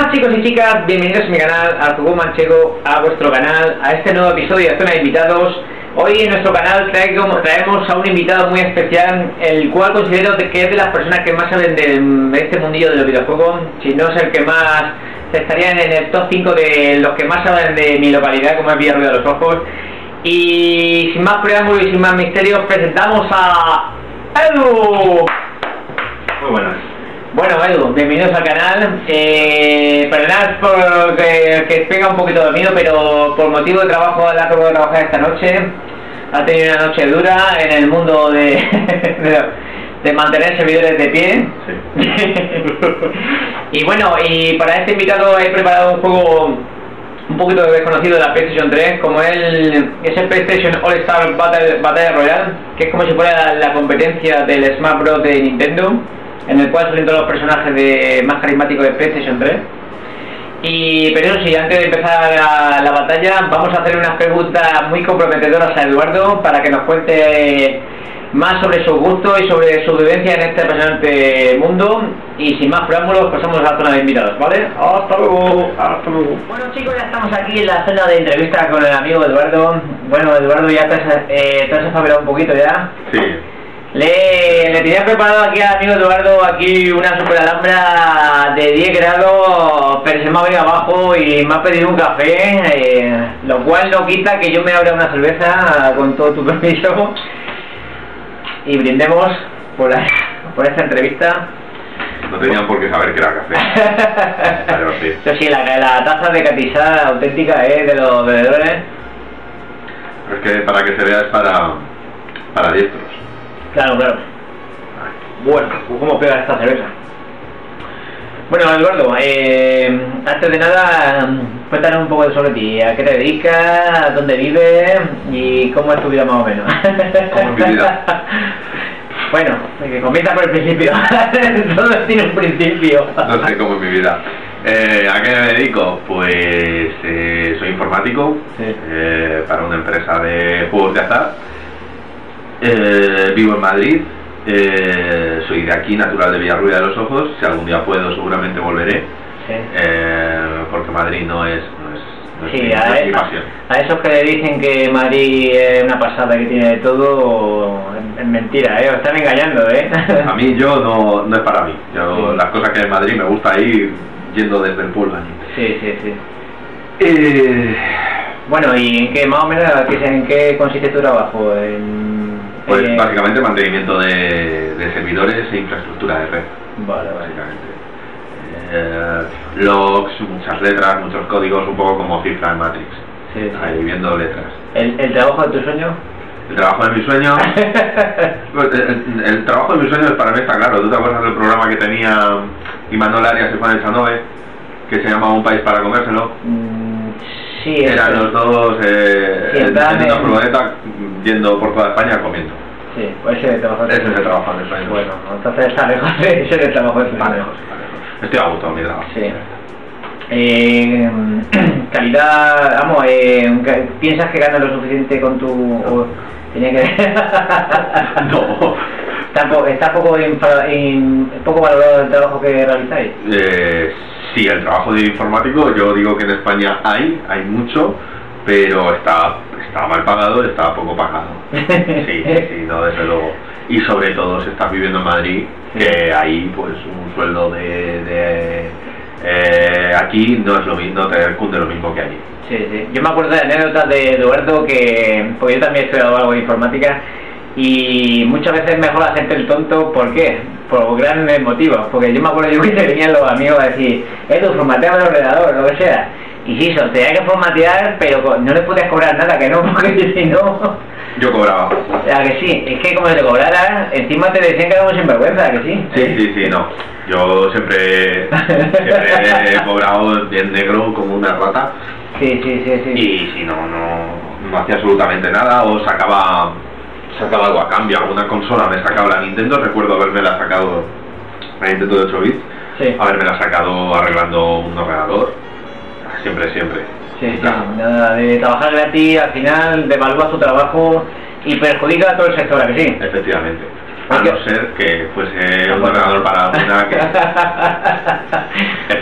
Buenas chicos y chicas, bienvenidos a mi canal, a Juego Manchego, a vuestro canal, a este nuevo episodio de Zona de Invitados. Hoy en nuestro canal traemos a un invitado muy especial, el cual considero que es de las personas que más saben de este mundillo de los videojuegos, si no es el que más estaría en el top 5 de los que más saben de mi localidad, como es Villarruida de los Ojos. Y sin más preámbulos y sin más misterios, presentamos a Edu. Muy buenas. Bueno, Edu, bienvenidos al canal. Perdonad por que pega un poquito de miedo, pero por motivo de trabajo la acabo de trabajar esta noche. Ha tenido una noche dura en el mundo de mantener servidores de pie. Sí. Y bueno, y para este invitado he preparado un juego un poquito desconocido de la PlayStation 3, como es el PlayStation All Star Battle Royale, que es como si fuera la competencia del Smash Bros de Nintendo, en el cual salen todos los personajes más carismáticos de PlayStation 3. Pero eso sí, antes de empezar la batalla, vamos a hacer unas preguntas muy comprometedoras a Eduardo para que nos cuente más sobre su gusto y sobre su vivencia en este apasionante mundo. Y sin más preámbulos, pasamos a la zona de invitados, ¿vale? ¡Hasta luego! ¡Hasta luego! Bueno chicos, ya estamos aquí en la zona de entrevista con el amigo Eduardo. Bueno, Eduardo, ya te has espabilado un poquito ya. Sí. Le tenía preparado aquí al amigo Eduardo aquí una super alhambra de 10 grados, pero se me ha venido abajo y me ha pedido un café, lo cual no quita que yo me abra una cerveza con todo tu permiso y brindemos por esta entrevista. No tenían por qué saber que era café. Pero sí. Eso sí, la taza de Catizá auténtica de los bebedores. Es que para que se vea es para diestros. Claro, claro. Bueno, ¿cómo pega esta cerveza? Bueno, Eduardo, antes de nada, cuéntanos un poco sobre ti. ¿A qué te dedicas? ¿Dónde vives? ¿Y cómo es tu vida más o menos? ¿Cómo es mi vida? Bueno, que comienza por el principio. Todo tiene un principio. No sé cómo es mi vida. ¿A qué me dedico? Pues soy informático, sí. Para una empresa de juegos de azar. Vivo en Madrid, soy de aquí, natural de Villarruida de los Ojos. Si algún día puedo, seguramente volveré, sí. Porque Madrid no es sí, mi pasión. A esos que le dicen que Madrid es una pasada, que tiene de todo, es mentira, os están engañando, A mí no es para mí. Yo, sí. Las cosas que hay en Madrid me gusta ir yendo desde el pueblo allí. Sí. Bueno, ¿y en qué más o menos en qué consiste tu trabajo? Pues básicamente mantenimiento de servidores e infraestructura de red. Vale. Logs, muchas letras, muchos códigos, un poco como cifra en Matrix. Sí. Ahí viendo letras. ¿El trabajo de tu sueño? El trabajo de mi sueño. el trabajo de mi sueño para mí está claro. ¿Tú te acuerdas del programa que tenía Imanol Arias y Juan Echanove, que se llamaba Un País para Comérselo? Sí, eran los dos en una furgoneta yendo por toda España comiendo. Sí, pues ese es el trabajo de sueño. Bueno, entonces está lejos de ese el trabajo de sueño. Estoy a gusto en mi trabajo. Sí. Calidad, vamos, ¿piensas que ganas lo suficiente con tu...? Tenía que... No. ¿Está poco valorado el trabajo que realizáis? Sí, el trabajo de informático, yo digo que en España hay mucho, pero está mal pagado, está poco pagado. Sí, no, desde luego. Y sobre todo si estás viviendo en Madrid, que ahí pues un sueldo de aquí no es lo mismo, no te cunde lo mismo que allí. Sí. Yo me acuerdo de anécdotas de Eduardo, porque yo también he estudiado algo de informática, y muchas veces es mejor hacerte el tonto. ¿Por qué? Por grandes motivos. Porque yo me acuerdo que te venían los amigos a decir, formatea el ordenador, lo que sea. Y sí, tenía que formatear, pero no le podías cobrar nada, que no, porque si no... Yo cobraba. Que sí, es que como si te cobraras, encima te decían que éramos sinvergüenza, que sí. Sí, no. Yo siempre he cobrado bien negro como una rata. Sí. Y si no hacía absolutamente nada, o sacaba algo a cambio. Alguna consola me sacaba la Nintendo, recuerdo habérmela sacado, la Nintendo de 8 bits, sí. Habérmela sacado arreglando un ordenador, siempre. Sí, nada de trabajar gratis, al final devalúa tu trabajo y perjudica a todo el sector, ¿a que sí? Efectivamente. A no ser que fuese un ordenador para una que...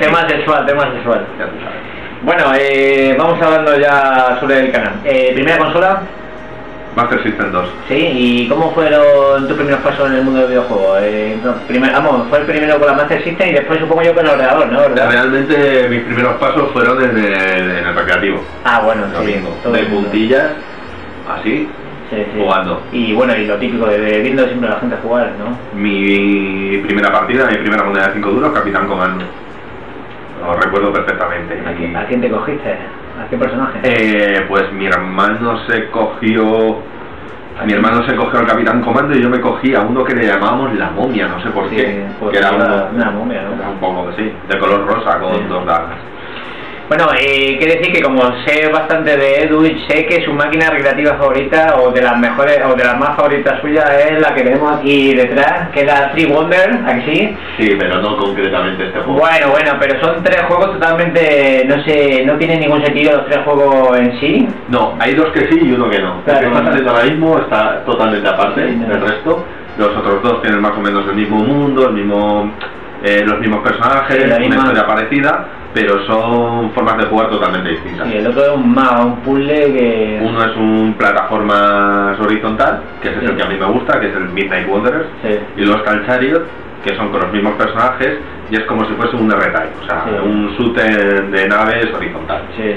tema sexual, tema sexual. Ya tú sabes. Bueno, vamos hablando ya sobre el canal. ¿Primera consola? Master System 2. Sí, ¿y cómo fueron tus primeros pasos en el mundo del videojuego? Fue el primero con la Master System y después supongo yo con el ordenador, ¿no? ¿Verdad? Realmente mis primeros pasos fueron en el recreativo. Ah, bueno, Domingo, todo de el mundo. puntillas, así, Sí. jugando. Y bueno, y lo típico de viendo siempre a la gente jugar, ¿no? Mi primera partida, mi primera moneda de 5 duros, Capitán Comando. Lo recuerdo perfectamente. ¿A quién te cogiste? ¿A qué personaje? Pues mi hermano se cogió al Capitán Comando y yo me cogí a uno que le llamábamos la momia, no sé por qué. Pues que era una momia, ¿no? Era un poco así, de color rosa con dos dagas. Bueno, quiere decir que como sé bastante de Edu y sé que su máquina recreativa favorita o de las mejores o de las más favoritas suyas es la que tenemos aquí detrás, que es la Three Wonder, ¿aquí? Sí, pero no concretamente este juego. Bueno, pero son tres juegos totalmente, no tienen ningún sentido los tres juegos en sí. No, hay dos que sí y uno que no. Claro, el que está saliendo ahora mismo está totalmente aparte del resto. Los otros dos tienen más o menos el mismo mundo, los mismos personajes, una historia parecida, pero son formas de jugar totalmente distintas. Sí, el otro es un puzzle que... Uno es un plataformas horizontal, que ese es el que a mí me gusta, que es el Midnight Wanderers, y luego está el Chariot, que son con los mismos personajes, y es como si fuese un R-Type, o sea, un shooter de naves horizontal. Sí.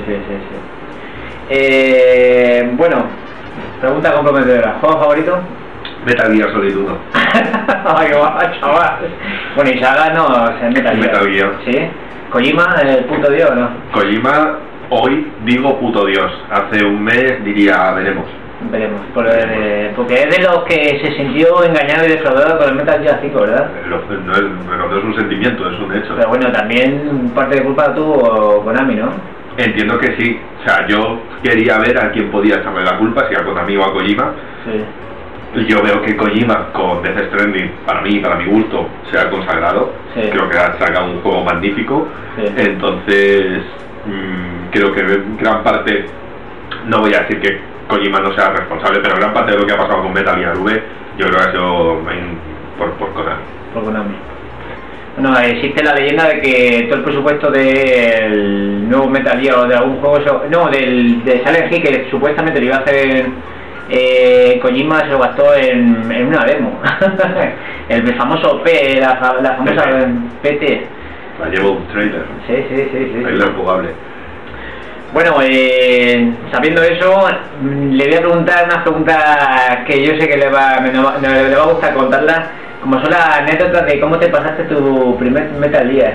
Bueno, pregunta comprometedora, ¿juego favorito? Metal Gear Solid 1. Ay, guau, chaval. Bueno, y Saga no, o sea, Metal Gear. ¿Sí? ¿Kojima, el puto dios, no? Kojima, hoy digo puto dios. Hace un mes diría veremos. Veremos, porque es de los que se sintió engañado y defraudado con el Metal Gear 5, ¿verdad? No es un sentimiento, es un hecho. Pero bueno, también parte de culpa tuvo Konami, ¿no? Entiendo que sí. O sea, yo quería ver a quién podía echarle la culpa, si a Konami o a Kojima. Sí. Yo veo que Kojima con Death Stranding, para mi gusto, se ha consagrado. Sí. Creo que ha sacado un juego magnífico. Sí. Entonces, creo que gran parte, no voy a decir que Kojima no sea responsable, pero gran parte de lo que ha pasado con Metal Gear V, yo creo que ha sido por Konami. Por Konami. Bueno, existe la leyenda de que todo el presupuesto del nuevo Metal Gear o de algún juego, de Silent Hill, que supuestamente lo iba a hacer Kojima, se lo gastó en una demo. El famoso P, la famosa PT. La llevo un trailer. Sí. Trailer jugable. Bueno, sabiendo eso, le voy a preguntar unas preguntas que yo sé que le va a gustar contarlas, como son las anécdotas de cómo te pasaste tu primer Metal Gear.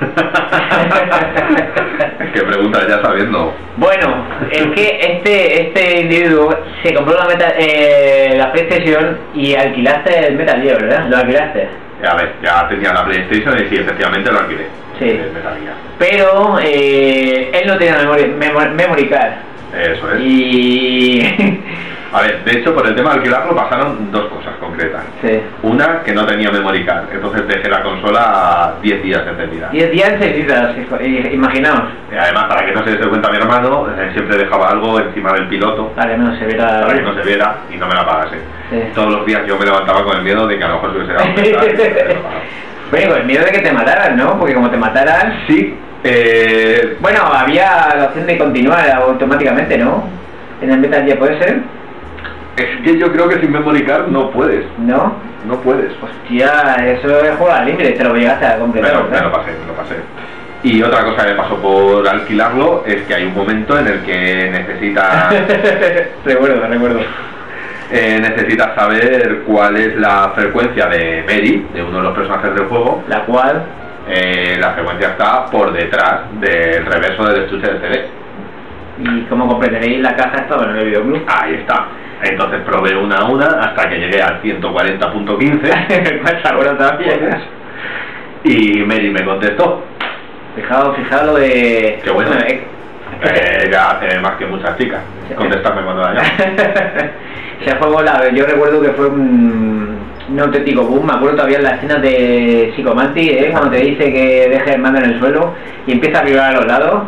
¿Qué pregunta ya sabiendo? Bueno, es que este individuo se compró la PlayStation y alquilaste el Metal Gear, ¿verdad? ¿Lo alquilaste? A ver, ya tenía la PlayStation y sí, efectivamente lo alquilé. Sí. Metal Gear. Pero él no tenía memory card. Eso es. Y... A ver, de hecho, por el tema de alquilarlo pasaron dos cosas concretas. Sí. Una, que no tenía memory card, entonces dejé la consola 10 días encendida. 10 días encendidas, imaginaos. Y además, para que no se diese cuenta mi hermano, siempre dejaba algo encima del piloto. Para que no se viera. Para que no se viera y no me la pagase. Sí. Todos los días yo me levantaba con el miedo de que a lo mejor se hubiese dado cuenta. Bueno, con el miedo de que te mataran, ¿no? Porque como te mataran... Sí. Bueno, había la opción de continuar automáticamente, ¿no? En el Metal Gear, ¿puede ser? Es que yo creo que sin memory card no puedes. ¿No? No puedes. Hostia, eso es juego al límite, te lo llegaste a completar. Me lo pasé. Y otra cosa que me pasó por alquilarlo es que hay un momento en el que necesitas... recuerdo. Necesitas saber cuál es la frecuencia de Mary, de uno de los personajes del juego. La cual... la frecuencia está por detrás del reverso del estuche del CD. ¿Y cómo completaréis la caja esta en el videoclub? Ahí está. Entonces probé una a una hasta que llegué al 140.15. Pues ahora también. Y Mary me contestó. Fijaos lo de... Qué bueno. Ya hace más que muchas chicas contestarme cuando la llamo. Ese juego, yo recuerdo que fue un auténtico boom. Me acuerdo todavía en la escena de Psychomantic, cuando te dice que deje el mando en el suelo y empieza a vibrar a los lados.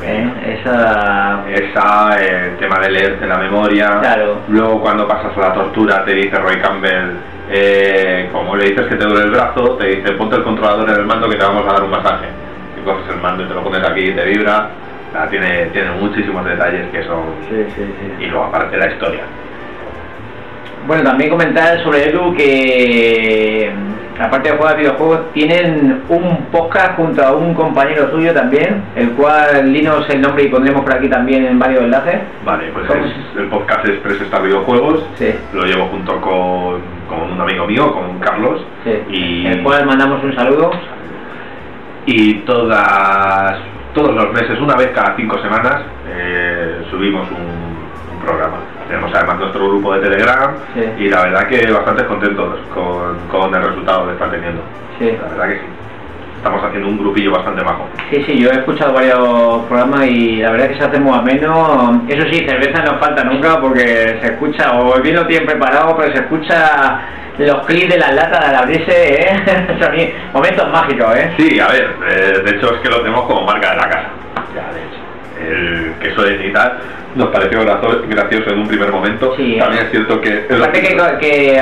El tema de leerte la memoria. Claro. Luego cuando pasas a la tortura te dice Roy Campbell, como le dices que te duele el brazo, te dice ponte el controlador en el mando que te vamos a dar un masaje. que coges el mando y te lo pones aquí y te vibra. Tiene muchísimos detalles que son... Sí. Y luego aparte la historia. Bueno, también comentar sobre Edu que, aparte de jugar videojuegos, tienen un podcast junto a un compañero suyo también, el cual dinos el nombre y pondremos por aquí también en varios enlaces. Vale, pues el podcast es Press Start Videojuegos. Sí. Lo llevo junto con un amigo mío, con Carlos. Sí. Y el cual mandamos un saludo. Y todos los meses, una vez cada 5 semanas, subimos un programa. Tenemos además nuestro grupo de Telegram. Sí. Y la verdad que bastante contentos con el resultado que está teniendo. Sí. La verdad que sí. Estamos haciendo un grupillo bastante bajo. Sí, yo he escuchado varios programas y la verdad que se hace muy ameno. Eso sí, cerveza no falta nunca porque se escucha, o bien lo tienen preparado, pero se escucha los clics de las latas al abrirse, ¿eh? Momentos mágicos, ¿eh? Sí, a ver, de hecho es que lo tenemos como marca de la casa. Ya, de hecho. El queso de tal nos pareció gracioso en un primer momento. Sí, también es cierto que... Aparte que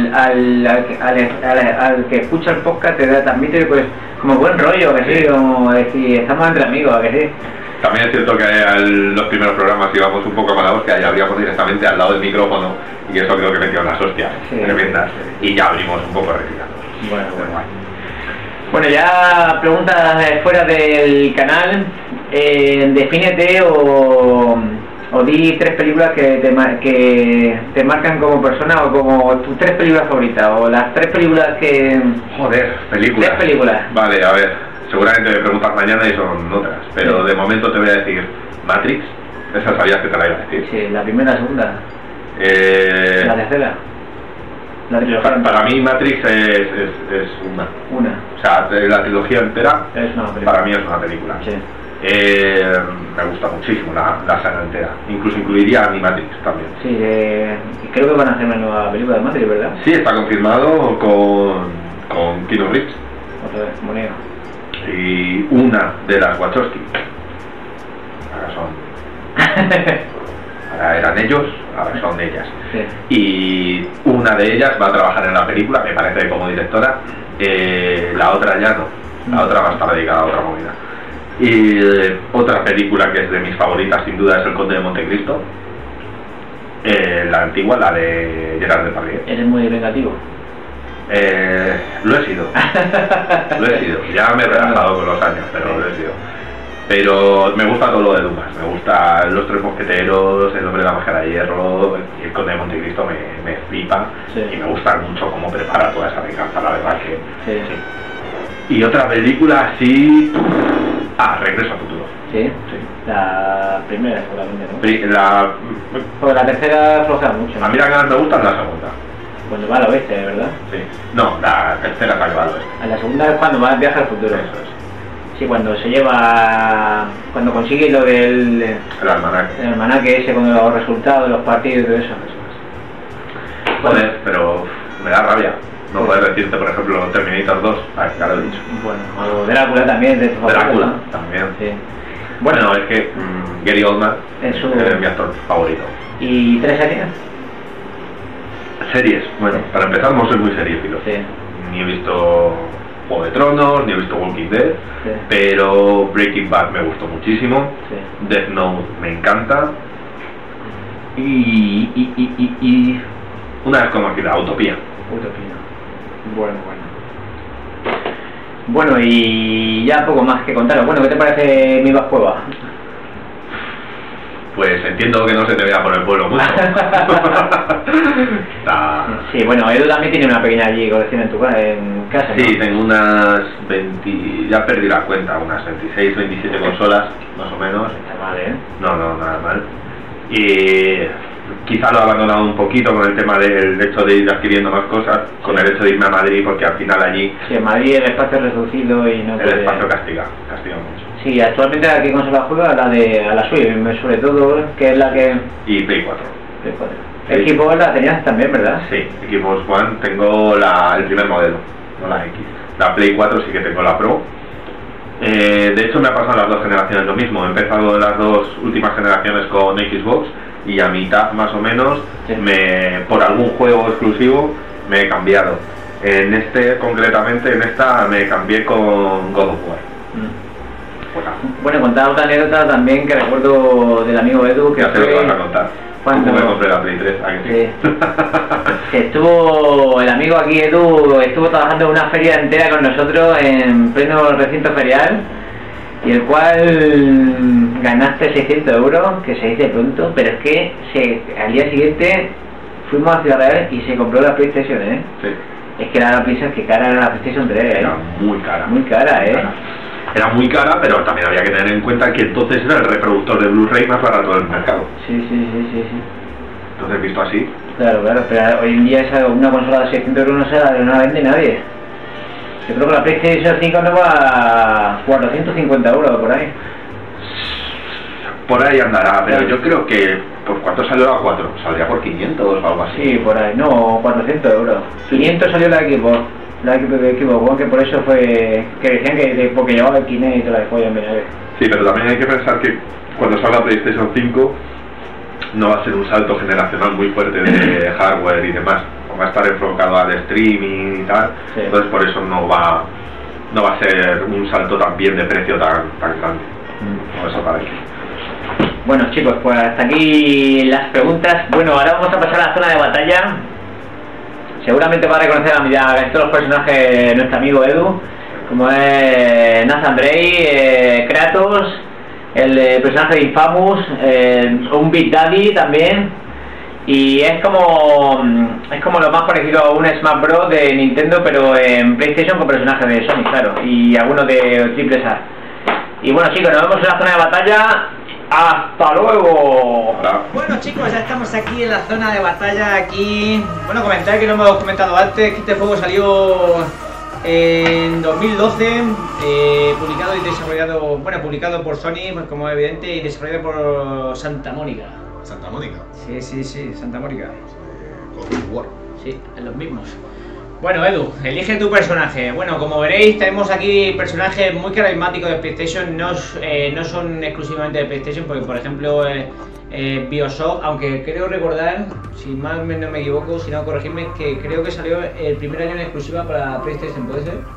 al que escucha el podcast te transmite pues como buen rollo, que sí, como decir, estamos entre amigos, que sí. También es cierto que los primeros programas íbamos un poco malados, que allá abríamos directamente al lado del micrófono y eso creo que metió unas hostias tremendas. Y ya abrimos un poco retirados. Bueno, ya preguntas fuera del canal. Defínete o di 3 películas que te marcan como persona o como tus 3 películas favoritas o las 3 películas que... Joder, películas. 3 películas. Vale, a ver, seguramente me preguntas mañana y son otras, pero de momento te voy a decir Matrix, esa sabías que te la iba a decir. Sí, la primera, la segunda. La tercera. Para mí Matrix es una. O sea, la trilogía entera para mí es una película. Sí. Me gusta muchísimo la saga entera, incluso incluiría Animatrix también. Sí, creo que van a hacer una nueva película de Matrix, ¿verdad? Sí, está confirmado con Keanu Reeves. Otra vez, moneda. Y una de las Wachowski. Ahora eran ellos, ahora son ellas. Sí. Y una de ellas va a trabajar en la película, me parece, como directora. La otra ya no, la otra va a estar dedicada a otra movida. Y otra película que es de mis favoritas sin duda es El Conde de Montecristo, la antigua, la de Gerard Depardieu. ¿Eres muy vengativo? Lo he sido, ya me he relajado con los años, pero lo he sido. Pero me gusta todo lo de Dumas, me gusta Los Tres Mosqueteros, El Hombre de la Máscara de Hierro, y El Conde de Montecristo me flipa. Y me gusta mucho cómo prepara toda esa venganza, la verdad que sí. Y otra película así... Regreso al Futuro. Sí. La primera seguramente, ¿no? Porque la tercera flojea mucho, ¿no? A mí la que más me gusta es la segunda. Cuando va al oeste, ¿verdad? Sí. No, la tercera es la que va al oeste. La segunda es cuando va viaja al futuro. Eso es. Sí, cuando se lleva... Cuando consigue lo del... El almanaque. El almanaque ese, con los resultados de los partidos y todo eso. Joder, pero me da rabia. No poder decirte, por ejemplo, Terminator 2, ya lo he dicho. Bueno, o Drácula también, de Drácula, también. Sí. Bueno, es que Gary Oldman es mi actor favorito. ¿Y 3 series? Series, bueno, para empezar no soy muy seriéfilo. Sí. Ni he visto Juego de Tronos, ni he visto Walking Dead, pero Breaking Bad me gustó muchísimo. Death Note me encanta. Y una desconocida, Utopía. Bueno, y ya poco más que contaros. Bueno, ¿qué te parece Mi Cueva? Pues entiendo que no se te vea por el pueblo mucho. Sí, bueno, Edu también tiene una pequeña allí colección en casa, ¿no? Sí, tengo unas 20, ya perdí la cuenta, unas 26, 27 consolas, más o menos. No está mal, ¿eh? No, nada mal. Y quizá lo he abandonado un poquito con el tema del hecho de ir adquiriendo más cosas, con el hecho de irme a Madrid, porque al final allí... Sí, en Madrid el espacio es reducido y no... El espacio castiga mucho. Sí, actualmente ¿a qué consola juega? A la Switch, sobre todo, que es la que... Y Play 4. Play 4. Sí. Xbox la tenías también, ¿verdad? Sí, Xbox One tengo el primer modelo, no la X. La Play 4 sí que tengo la Pro. De hecho me ha pasado las dos generaciones lo mismo, he empezado las dos últimas generaciones con Xbox y a mitad más o menos, por algún juego exclusivo me he cambiado. En esta me cambié con God of War. juegazo. Bueno, contar otra anécdota también que recuerdo del amigo Edu, que Ya sé lo que vas a contar. cuando ¿Cómo me compré la Play 3? ¿A que sí? que estuvo el amigo aquí Edu, estuvo trabajando en una feria entera con nosotros en pleno recinto ferial, y el cual ganaste 600 euros, que se dice pronto, pero es que al día siguiente fuimos a Ciudad Real y se compró la PlayStation, ¿eh? Sí. Es que era la PlayStation, que cara era la PlayStation 3, ¿eh? Era muy cara. Muy cara, ¿eh? Era muy cara, pero también había que tener en cuenta que entonces era el reproductor de Blu-ray más barato del mercado. Sí. Entonces, visto así... Claro, pero hoy en día una consola de 600 euros no la vende nadie. Yo creo que la PlayStation 5 no va a 450 euros por ahí. Por ahí andará, pero yo creo que... ¿Por cuánto salió la 4? Saldría por 500 o algo así. Sí, por ahí. No, 400 euros. 500 salió la equipo. La equipo, que por eso fue... Que decían que porque llevaba el Kinect y toda la joya en vinagre. Sí, pero también hay que pensar que cuando salga PlayStation 5 no va a ser un salto generacional muy fuerte de hardware y demás. Va a estar enfocado al streaming y tal. Sí. Entonces por eso no va a ser un salto también de precio tan grande. Por eso parece. Bueno chicos, pues hasta aquí las preguntas. Bueno, ahora vamos a pasar a la zona de batalla. Seguramente va a reconocer a casi todos los personajes de nuestro amigo Edu, como es Nathan Drake, Kratos, el personaje de Infamous, un Big Daddy también, y es como lo más parecido a un Smash Bros de Nintendo, pero en PlayStation con personajes de Sony, claro, y algunos de Triple A. Y bueno chicos, nos vemos en la zona de batalla. ¡Hasta luego! Bueno chicos, ya estamos aquí en la zona de batalla. Aquí, bueno, comentar que no hemos comentado antes que este juego salió en 2012, publicado y desarrollado, bueno, publicado por Sony, pues como es evidente, y desarrollado por Santa Mónica. ¿Santa Mónica? Sí, Santa Mónica. God of War. Sí, en los mismos. Bueno, Edu, elige tu personaje. Bueno, como veréis, tenemos aquí personajes muy carismáticos de PlayStation. No son exclusivamente de PlayStation, porque por ejemplo BioShock, aunque creo recordar, si mal no me equivoco, si no corregidme, que creo que salió el primer año en exclusiva para PlayStation, ¿puede ser?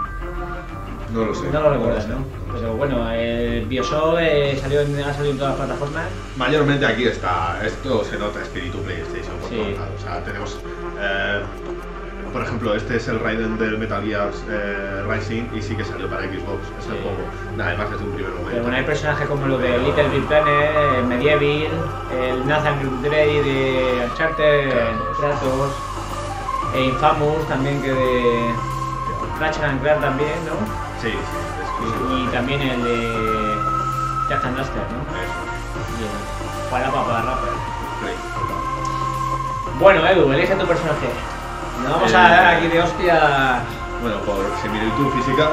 No lo sé. No lo recuerdas, ¿no? Pero bueno, BioShock ha salido en todas las plataformas. Mayormente aquí está, esto se nota espíritu PlayStation por todos lados. O sea, tenemos... por ejemplo, este es el Raiden del Metal Gear Rising y sí que salió para Xbox, es el juego, además desde un primer momento. Pero bueno, hay personajes como los de Little Big Planet, Medieval, el Nathan Drake de Uncharted, Kratos, Infamous también, que de Ratchet & Clank también, ¿no? Sí, y también el de Jack and Daxter, ¿no? Eso. Y el Parappa Rapper. Bueno, Edu, elige tu personaje. Nos vamos a dar aquí de hostia. Bueno, por similitud física.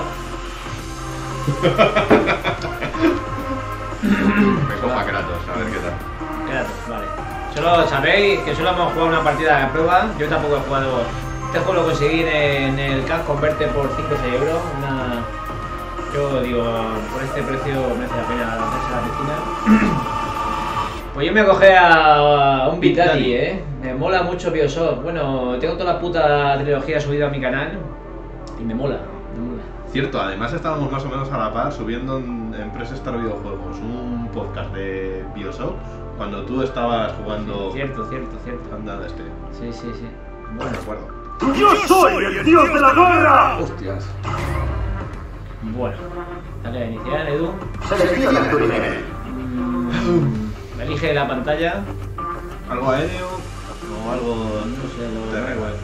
Me coja Kratos, a ver qué tal. Kratos, vale. Solo sabéis que solo hemos jugado una partida de prueba. Yo tampoco he jugado. Este juego lo conseguí en el Cash Converte por 5 o 6 euros. Yo digo, por este precio merece la pena lanzarse a la piscina. Pues yo me cogé a un Big Daddy, Me mola mucho BioShock. Bueno, tengo toda la puta trilogía subida a mi canal y me mola. Cierto, además estábamos más o menos a la par subiendo en Press Star Videojuegos un podcast de BioShock cuando tú estabas jugando. Cierto. Anda este. Sí. Bueno, de acuerdo. ¡Yo soy el dios de la guerra! Hostias. Bueno, dale a iniciar, Edu. Selecciona tu nivel. Elige la pantalla. ¿Algo aéreo? O algo. No sé, me da igual.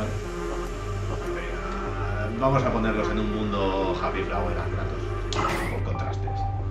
Vamos a ponerlos en un mundo Happy Flower a Kratos, por contrastes.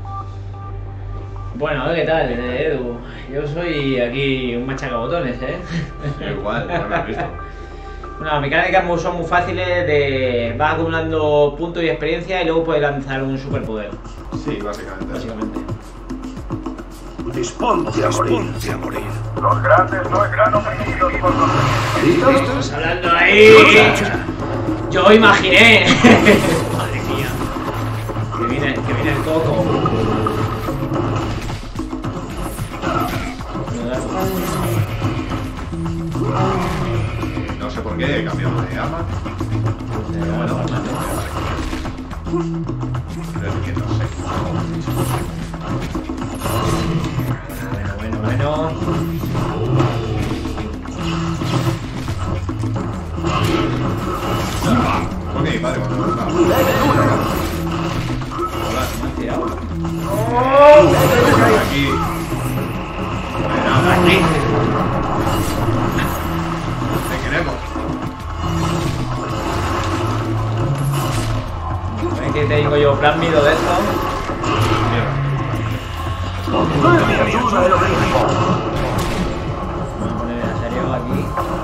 Bueno, ¿qué tal, Edu? Yo soy aquí un machacabotones, Igual, ya me has visto. Bueno, las mecánicas son muy fáciles, vas acumulando puntos y experiencia y luego puedes lanzar un superpoder. Sí, básicamente. Disponte a morir. Los grandes no es grano permitidos por los ¿Listos? Estás hablando ahí. Yo imaginé. Madre mía. Que viene el coco. No sé por qué he cambiado de arma. Bueno. Ok, vale, vale. Hola, me han tirado. Aquí. Te queremos. Es que tengo yo plan miedo de esto. Ayuda del organismo. Vamos a poner en serio aquí.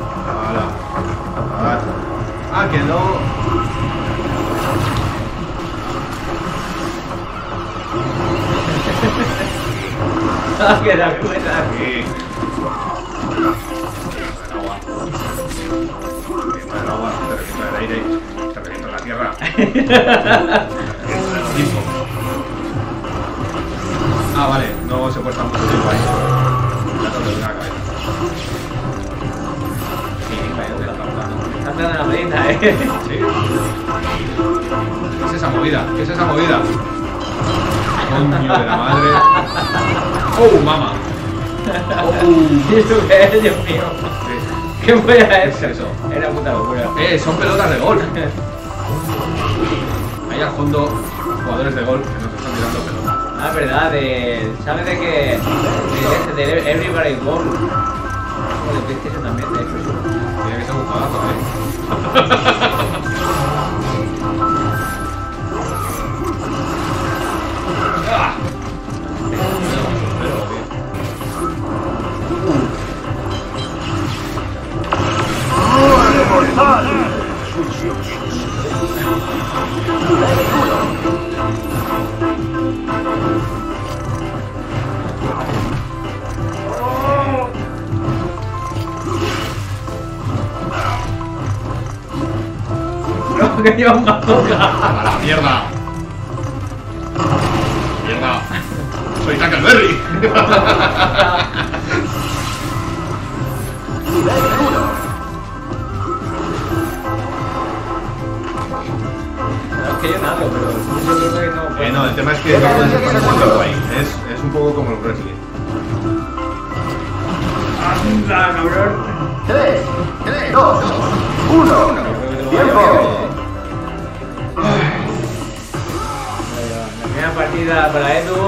Ah, que no. Que la cuenta. Aquí. El agua. Te revienta el aire. Te revienta la tierra. Ah, vale. No se puede estar mucho tiempo ahí. Ya te lo doy la cabeza. Están dando la medida, Sí. ¿Qué es esa movida? ¿Qué es esa movida? Coño de la madre. ¡Oh, mama! ¿Y eso qué es, Dios mío? ¿Qué fue ¿Qué eso? es eso? Era puta locura. Son pelotas de golf. Ahí al fondo, jugadores de golf que nos están tirando pelotas. Ah, verdad, ¿sabes de qué? De Everybody Golf. O de PlayStation también, de Xbox. Tiene que ser un jugazo, ¡Ah! ¡Mortal! No, que lleva una toca. ¡A la mierda! ¡Mierda! ¡Soy Tackleberry! Es que yo nada, pero yo creo que no. No, el tema es que no puedes estar en el país. Es un poco como el wrestling. ¡Anda, cabrón! 3, 2, 1. ¡Tiempo! La primera partida para Edu.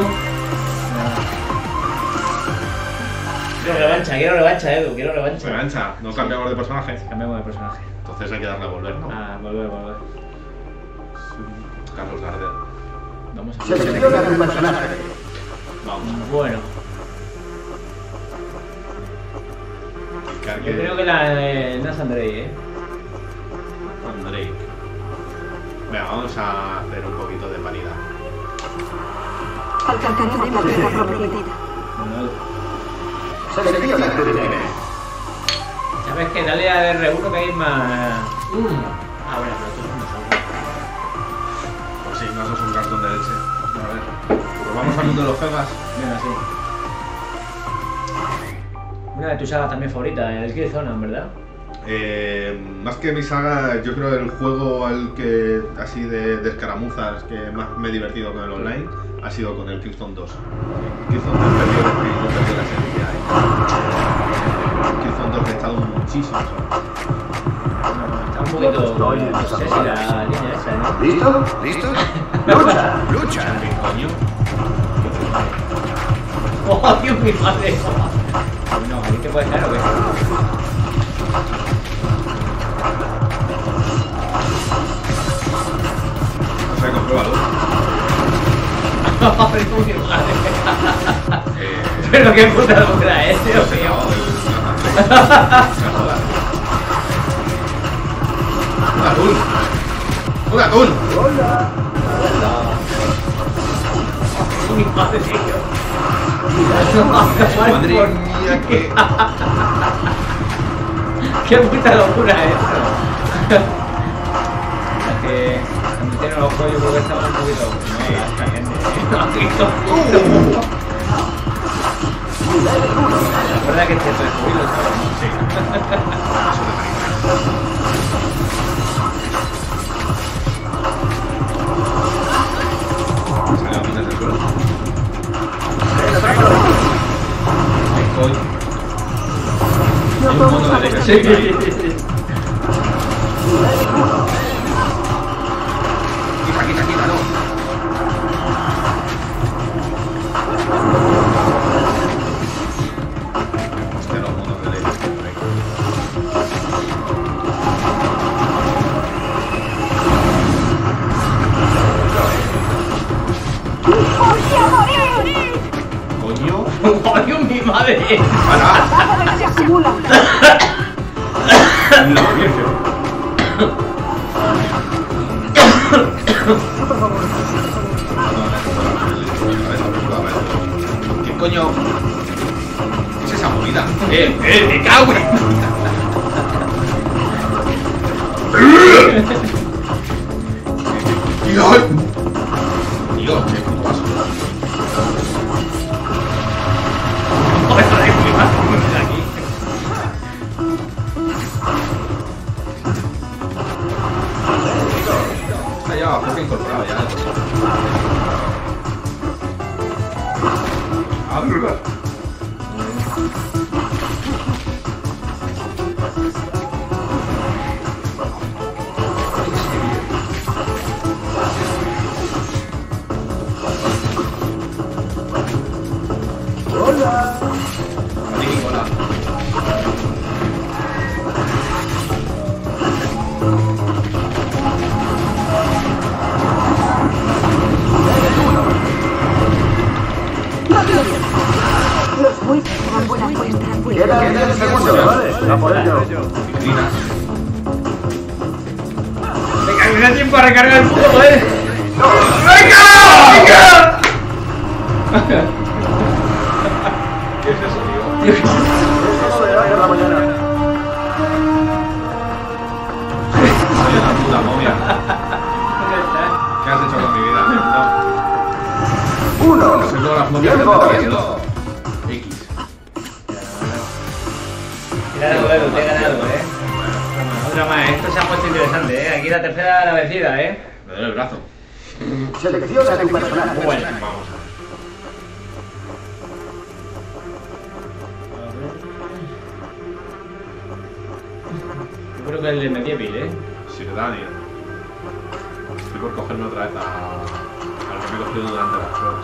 Quiero revancha, Edu, quiero revancha. Revancha, no cambiamos de personaje. Cambiamos de personaje. Entonces hay que darle a volver, ¿no? Ah, volver. Carlos Gardel. Vamos a Selecciona un personaje. Vamos. Bueno, yo creo que no es Andrei, Andrei. Venga, vamos a hacer un poquito de paridad. Alcanzaremos la tierra prometida. Manuel. Selecciona tu nivel. ¿Sabes que dale a R1 que hay más? Ah, bueno, pero tú no sabes. Pues sí, no sos un cartón de leche. A ver. Pues vamos al mundo de los Fegas. Venga, sí. Una de tus sagas también favoritas, el Killzone, ¿verdad? Más que mi saga, yo creo el juego al que así de escaramuzas que más me he divertido con el online ha sido con el Killzone 2. Killzone 2 perdió la esencia. Killzone 2 he estado muchísimas horas. Está un poquito... No sé si la línea esa, ¿no? ¿Listo? ¿Listos? ¡Lucha! ¡Lucha! ¿Qué coño? ¡Oh, Dios, mi madre! No, aquí te puedes caer o qué. No sé, compruébalo. ¡Oh, mi madre! Pero qué puta locura es, Dios mío. ¡Un atún! ¡Un atún! Mi madre, tío. Madre mía, que... ¡Qué puta locura es esto! Que cuando tienen los ojos yo creo que estaba un poquito... No, esta gente... La verdad que te jubilo, ¿sabes? Sí. Quita, no. Hostia, los monos de ley. Coño. ¡Coño, mi madre! ¡Para! Se acumula. No, bien feo. ¿Qué coño? ¿Qué es esa movida? ¡Me cago en! ¡Dios! Dios, qué puto paso. Está ya poco incorporado ya. Hola. Los buitres serán buenas muestras. Quedan 10 segundos, ¿vale? A por ello. Vitrinas. Venga, me da tiempo a recargar el puto poder. ¡Venga! ¿Qué es eso, tío? Eso será por la mañana. Soy una puta momia. ¿Qué has hecho con mi vida? No. 1. Soy todas las momias que Tiempo. te haciendo. X. Te he ganado, te he ganado, Otra más, esto se ha puesto interesante, Aquí la tercera la vencida, Me duele el brazo. Selecciona tu personaje. Bueno. Vamos. Yo creo que el de Medieval, Sir Daniel. Estoy por cogerme otra vez al que me he cogido durante las pruebas.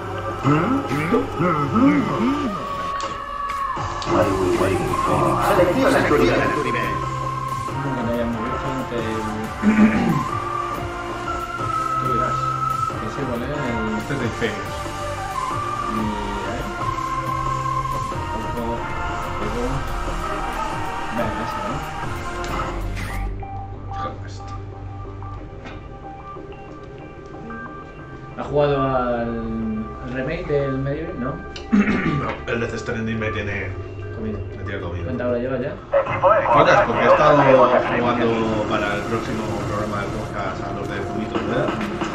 Selecciona tu nivel. Que no haya muy gente. Tú dirás. Que sí, ¿vale? Este es de Infamous. Venga, ese, ¿no? Esto. ¿Ha jugado al remake del Medieval? No. No, el Death Stranding me tiene Comido. comido. ¿Cuánta hora lleva ya? Pocas, porque he estado jugando para el próximo programa del podcast a los de Fumito Ueda.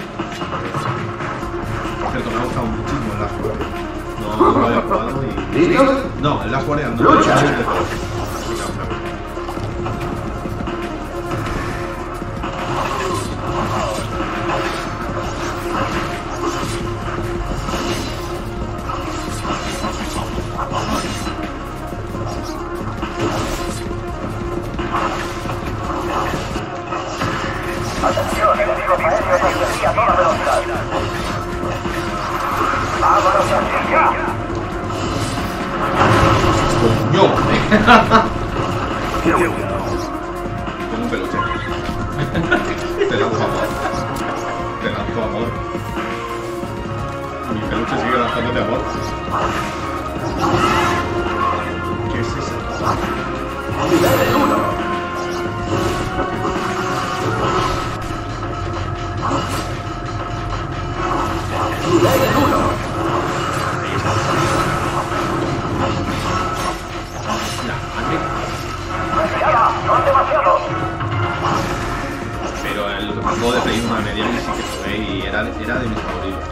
Por cierto, me ha gustado muchísimo el Last Guardian. No lo había jugado y... ¿Listos? No, el Last Guardian no. ¡Lucha! Así que me gusta. Atención, enemigos aéreos hacia a toda velocidad. ¡Vámonos así ya! ¡Coño! Tengo un peluche. Te lanzo amor. Te lanzo amor. Mi peluche sigue lanzándote amor. ¿Qué es eso? Nivel 1. Nivel 1. ¡Retirada! ¡No es demasiado! Pero el juego de Play 1 de Medieval sí que jugué y era de mis favoritos.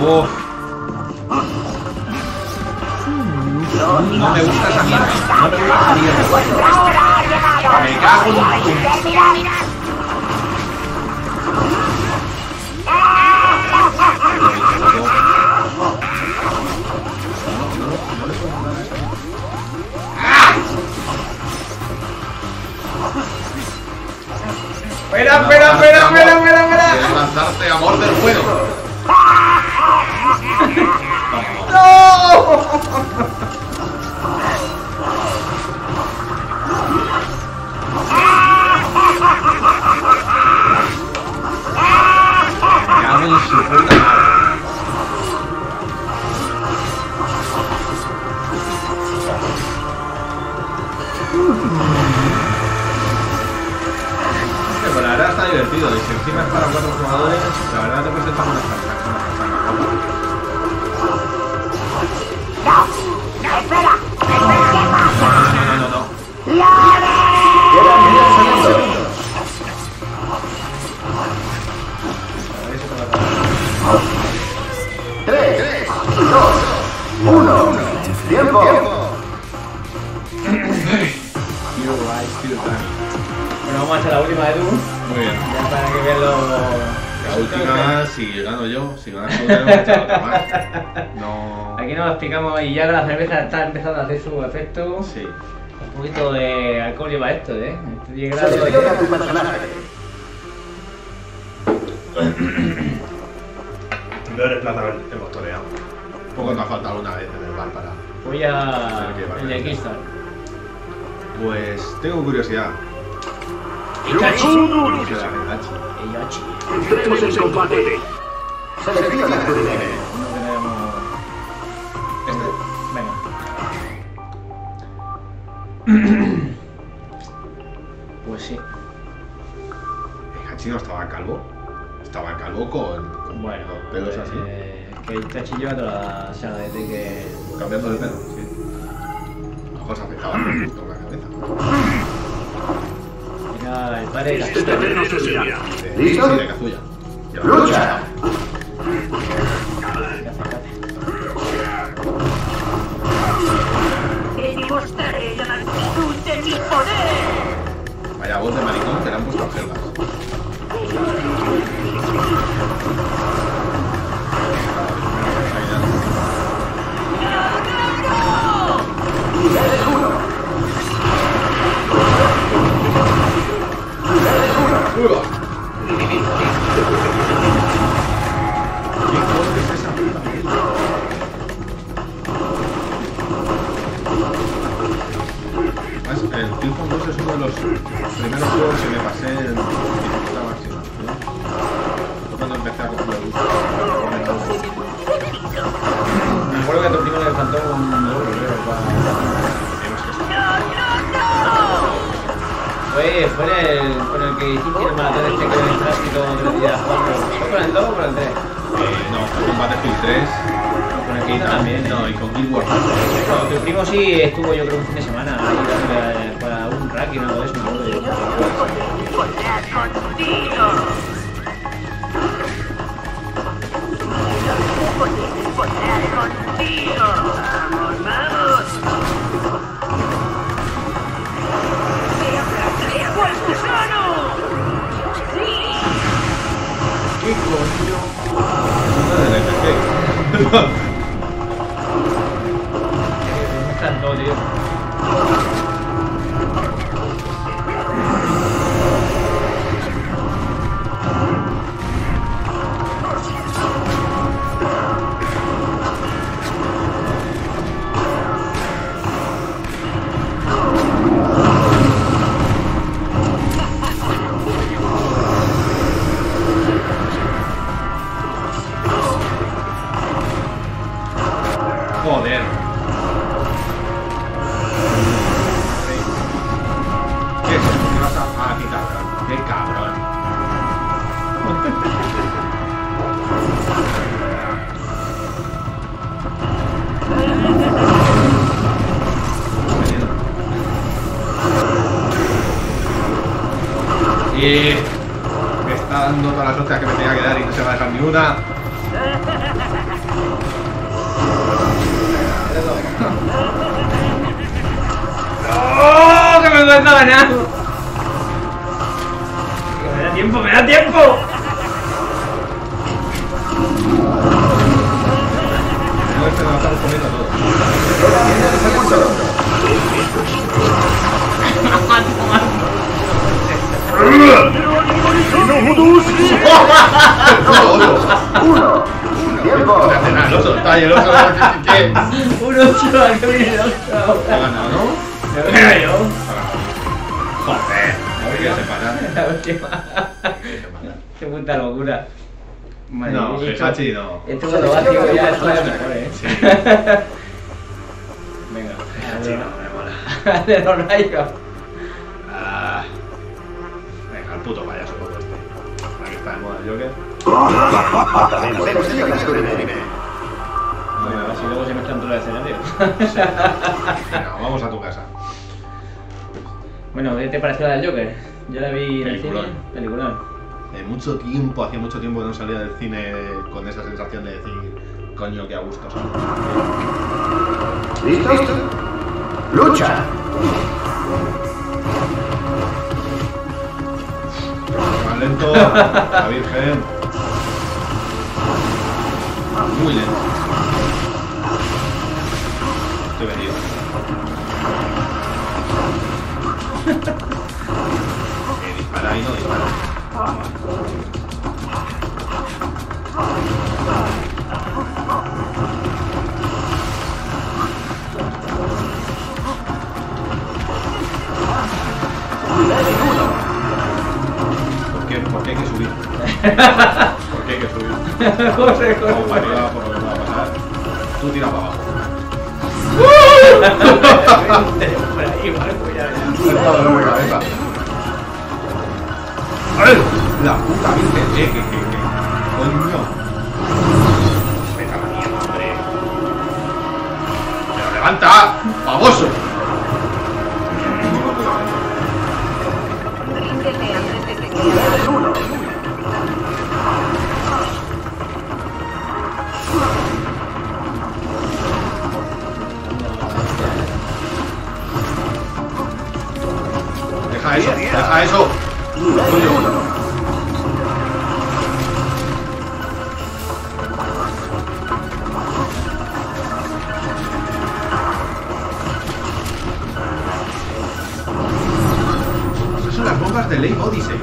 Uf. No me gusta esa mierda. No me gusta esa mierda. Me cago en... Espera. Quieres lanzarte amor del fuego. Me cago en su puta madre. Pero la verdad está divertido, y si encima es para 4 jugadores, la verdad te puedes echar unas partidas. No. Tres, dos, uno. Tiempo. Bueno, vamos a hacer la última, Edu. Muy bien. Ya para que vean lo... La última, si gano yo, si ganas tú, tenemos que echar otra más. No. Aquí nos explicamos y ya la cerveza está empezando a hacer su efecto. Sí. Un poquito de alcohol lleva esto, ¿eh? Selecciona tu personaje. No eres plata, hemos toreado. Un poco te ha faltado una vez en el bar para... Voy a... el de Kickstarter. Pues tengo curiosidad. Itachi. Itachi. Entremos en combate. Selecciona tu nivel. No tenemos... Venga. Pues sí. Itachi no estaba calvo. Estaba calvo con Bueno, pelos así. Que Itachi lleva toda la saga desde que... Cambiando de pelo, sí. A lo mejor se afectaba justo con la cabeza. Era el padre de Este Kazuya. terreno se sería. Sí, ¿Listo? de Kazuya. ¡Lucha! Te demostraré la magnitud de mi poder. Vaya voz de maricón que le han puesto geldas. El Killzone 2 es uno de los primeros juegos que me pasé en dificultad máxima. Fue cuando empecé a coger el gusto. Me acuerdo que a tu primo le faltó un euro, creo, Fue con el que hiciste el maratón este que el tráfico 3 días 4. ¿Fue con el 2 o con el 3? No, fue con Battlefield 3. Con el que hizo también. No, y con Guild Wars. No, tu primo sí estuvo, yo creo, un fin de semana ahí dándole para un ranking o algo de eso, me acuerdo yo. Encontrar contigo. Encontrar contigo. Vamos. ¡Te aplastaré a cuerpo sano! ¡Sí! ¿Qué coño? Una de la FG. Me encantó, tío. Joder. ¿Qué es eso? ¿Qué vas a quitar? ¡Qué cabrón! Y me está dando todas las hostias que me tenía que dar y no se va a dejar ni una. ¡Oh! ¡Que me cuesta ganar! ¡Me da tiempo! ¡Me da tiempo! No, este lo estamos comiendo todo. Uno. Tiempo. No te hace nada, el oso está ahí, el oso. ¿Qué? Un 8 al que viene el otro Ha ahora. ganado, ¿no? Me voy a yo. Joder, a ver qué se para. La última. Qué puta locura. Madre No, mía, Heihachi no. esto cuando va ciego ya es la mejor, Sí. Venga, Heihachi no, me mola. de los rayos. Ah, venga, el puto payaso loco este. Aquí está de moda el Joker. Selecciona su enemigo. Bueno, a ver si luego se mezclan todos los escenarios. Venga, vamos a tu casa. Bueno, ¿qué te pareció la del Joker? Yo la vi en el Peliculón. cine. Peliculón. Hacía mucho tiempo que no salía del cine con esa sensación de decir, coño, qué a gusto, ¿sabes? ¿Listos? ¡Lucha! Más lento, la Virgen. Muy lento. Estoy venido. Dispara y no dispara. ¿Por qué hay que subir? ¿Por qué hay que subir? José, Vamos para arriba por lo que va a pasar. Tú tira para abajo. Por ahí, vale, pues ya. Me está dando la cabeza. ¡Ay! La puta virgen, que coño. Vete a la mierda, hombre. ¡Pero levanta! ¡Baboso! Ríndete antes de que quede. Tienes uno. Deja eso, deja eso. Nivel 1. Esas son las bombas de Lake Odyssey.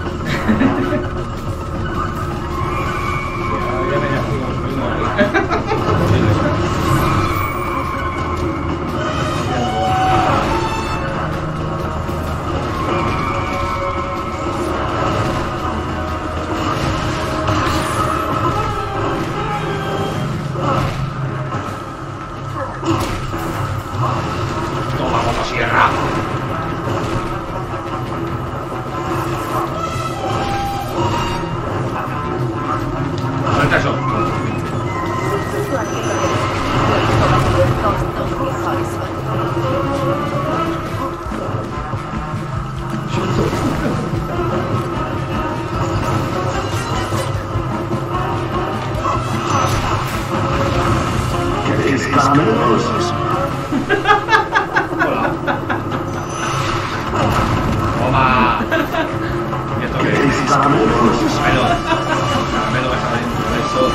Ya me la fui consumiendo ahí. Toma, motosierra. Suelta eso. Su amigo de todos los mejores. ¿Queréis caramelos? Toma. ¿Y esto qué ¿Queréis es? caramelos? Caramelo. Caramelo deja dentro de eso.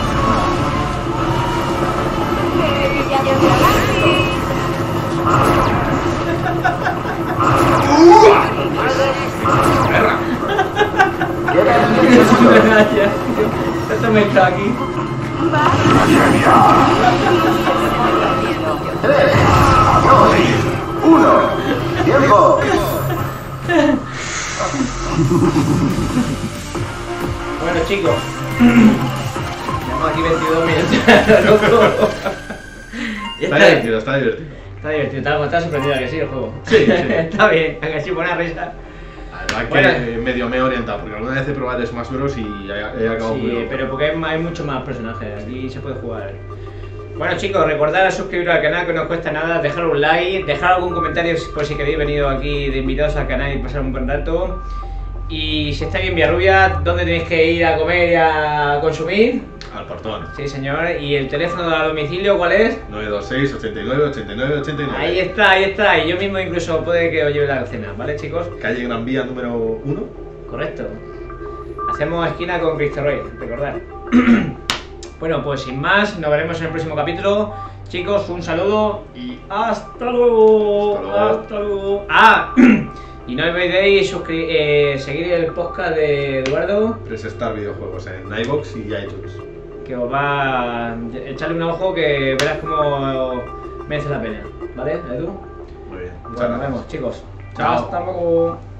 Perra. Quedan 10 segundos. Gracias. Esto me está aquí. 3, 2, 1. Tiempo. Bueno, chicos. Llevamos aquí 22 minutos. Loco. Y Está divertido, está divertido. Está divertido, está sorprendida que sí el juego. Sí, sí. Está bien, aunque sí, buena risa. La verdad Bueno. que medio me he orientado, porque alguna vez he probado el Smash Bros. Y he acabado muy Sí, loco. pero porque hay mucho más personajes, aquí se puede jugar. Bueno chicos, recordad a suscribiros al canal que no os cuesta nada, dejar un like, dejar algún comentario por si queréis venido aquí de invitados al canal y pasar un buen rato. Y si estáis en Villarrubia, ¿dónde tenéis que ir a comer y a consumir? Al Portón. Sí, señor. ¿Y el teléfono de domicilio cuál es? 926 89 89 89. Ahí está, ahí está. Y yo mismo incluso puede que os lleve la cena, ¿vale, chicos? Calle Gran Vía número 1. Correcto. Hacemos esquina con Cristo Rey, recordad. Bueno, pues sin más, nos veremos en el próximo capítulo. Chicos, un saludo y hasta luego. Hasta luego. Hasta luego. Ah, y no olvidéis seguir el podcast de Eduardo, Press Star Videojuegos en iVoox y iTunes. que os va a echarle un ojo que verás cómo merece la pena. ¿Vale, Edu? Muy bien. Muchas Bueno, nos gracias. vemos, chicos. Chao. Hasta luego.